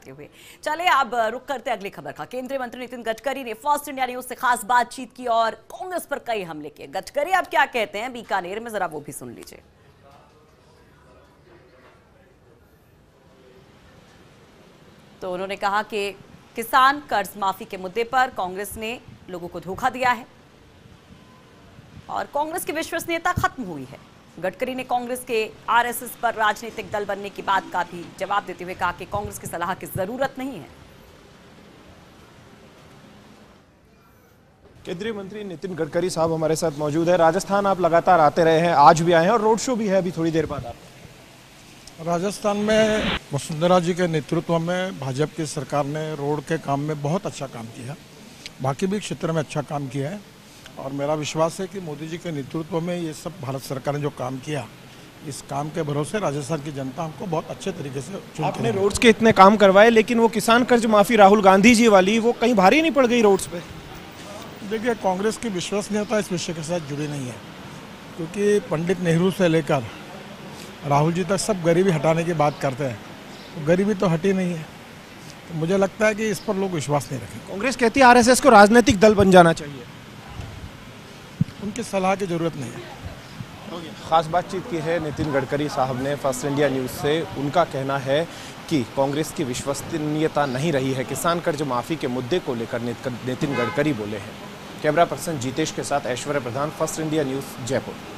हुए चले अब रुक करते अगली खबर का। केंद्रीय मंत्री नितिन गडकरी ने फर्स्ट इंडिया न्यूज से खास बातचीत की और कांग्रेस पर कई हमले किए। गडकरी अब क्या कहते हैं बीकानेर में, जरा वो भी सुन लीजिए। तो उन्होंने कहा कि किसान कर्ज माफी के मुद्दे पर कांग्रेस ने लोगों को धोखा दिया है और कांग्रेस की विश्वसनीयता खत्म हुई है। गडकरी ने कांग्रेस के आरएसएस पर राजनीतिक दल बनने की बात का भी जवाब देते हुए कहा कि कांग्रेस की सलाह की जरूरत नहीं है। केंद्रीय मंत्री नितिन गडकरी साहब हमारे साथ मौजूद है। राजस्थान आप लगातार आते रहे हैं, आज भी आए हैं और रोड शो भी है अभी थोड़ी देर बाद। आप राजस्थान में वसुंधरा जी के नेतृत्व में भाजपा की सरकार ने रोड के काम में बहुत अच्छा काम किया, बाकी भी क्षेत्र में अच्छा काम किया है और मेरा विश्वास है कि मोदी जी के नेतृत्व में ये सब भारत सरकार ने जो काम किया, इस काम के भरोसे राजस्थान की जनता हमको बहुत अच्छे तरीके से आपने रोड्स के इतने काम करवाए, लेकिन वो किसान कर्ज माफी राहुल गांधी जी वाली वो कहीं भारी नहीं पड़ गई रोड्स पे। देखिए, कांग्रेस की विश्वसनीयता इस विषय के साथ जुड़ी नहीं है, क्योंकि पंडित नेहरू से लेकर राहुल जी तक सब गरीबी हटाने की बात करते हैं, तो गरीबी तो हटी नहीं है। तो मुझे लगता है कि इस पर लोग विश्वास नहीं रखें। कांग्रेस कहती है आरएसएस को राजनीतिक दल बन जाना चाहिए, उनकी सलाह की जरूरत नहीं है। खास बातचीत की है नितिन गडकरी साहब ने फर्स्ट इंडिया न्यूज़ से। उनका कहना है कि कांग्रेस की विश्वसनीयता नहीं रही है। किसान कर्ज माफी के मुद्दे को लेकर नितिन गडकरी बोले हैं। कैमरा पर्सन जीतेश के साथ Aishwarya Pradhan, first India news, Jaipur.